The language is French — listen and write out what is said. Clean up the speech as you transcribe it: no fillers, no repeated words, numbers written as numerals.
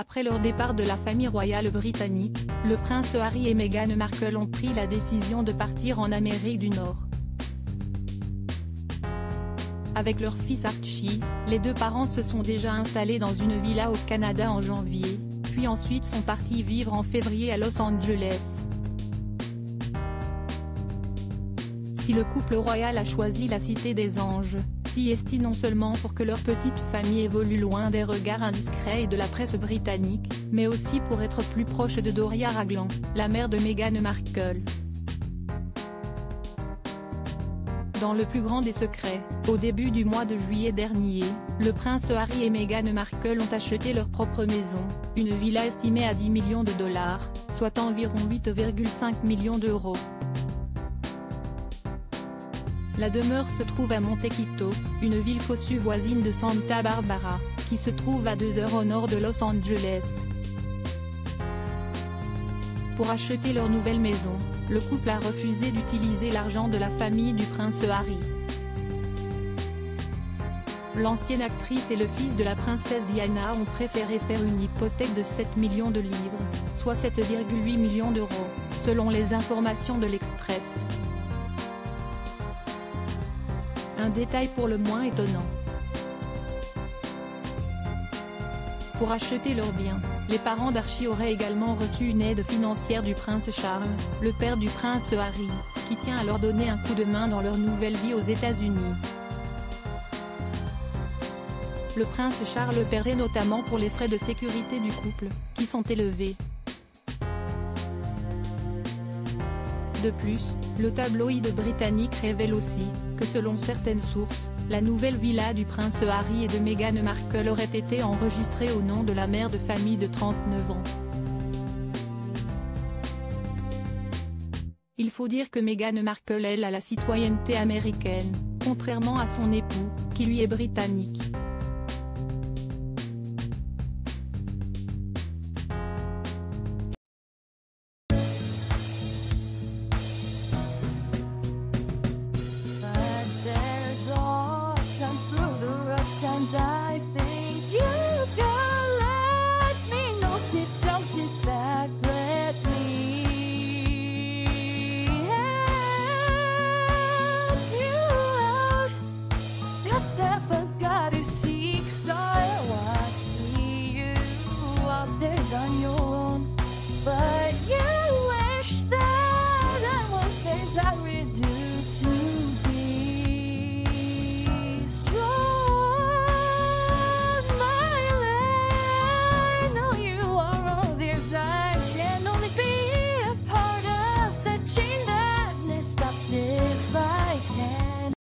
Après leur départ de la famille royale britannique, le prince Harry et Meghan Markle ont pris la décision de partir en Amérique du Nord. Avec leur fils Archie, les deux parents se sont déjà installés dans une villa au Canada en janvier, puis ensuite sont partis vivre en février à Los Angeles. Si le couple royal a choisi la Cité des Anges, s'y est non seulement pour que leur petite famille évolue loin des regards indiscrets et de la presse britannique, mais aussi pour être plus proche de Doria Ragland, la mère de Meghan Markle. Dans le plus grand des secrets, au début du mois de juillet dernier, le prince Harry et Meghan Markle ont acheté leur propre maison, une villa estimée à 10 millions de dollars, soit environ 8,5 millions d'euros. La demeure se trouve à Montecito, une ville cossue voisine de Santa Barbara, qui se trouve à 2 heures au nord de Los Angeles. Pour acheter leur nouvelle maison, le couple a refusé d'utiliser l'argent de la famille du prince Harry. L'ancienne actrice et le fils de la princesse Diana ont préféré faire une hypothèque de 7 millions de livres, soit 7,8 millions d'euros, selon les informations de l'Express. Un détail pour le moins étonnant. Pour acheter leurs biens, les parents d'Archie auraient également reçu une aide financière du prince Charles, le père du prince Harry, qui tient à leur donner un coup de main dans leur nouvelle vie aux États-Unis. Le prince Charles paierait notamment pour les frais de sécurité du couple, qui sont élevés. De plus, le tabloïd britannique révèle aussi, que selon certaines sources, la nouvelle villa du prince Harry et de Meghan Markle aurait été enregistrée au nom de la mère de famille de 39 ans. Il faut dire que Meghan Markle elle a la citoyenneté américaine, contrairement à son époux, qui lui est britannique.